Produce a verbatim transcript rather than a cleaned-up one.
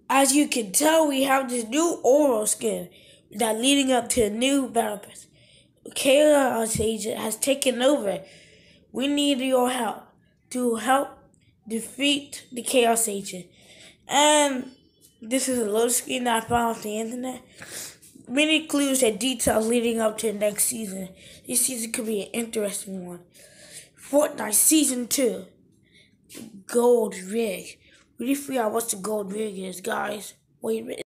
As you can tell, we have this new oral skin that leading up to a new battle pass. Chaos Agent has taken over. We need your help to help defeat the Chaos Agent. And this is a load screen that I found off the internet. Many clues and details leading up to the next season. This season could be an interesting one. Fortnite Season two. Gold Rig. We need to figure out what the gold rig is, guys. Wait a minute.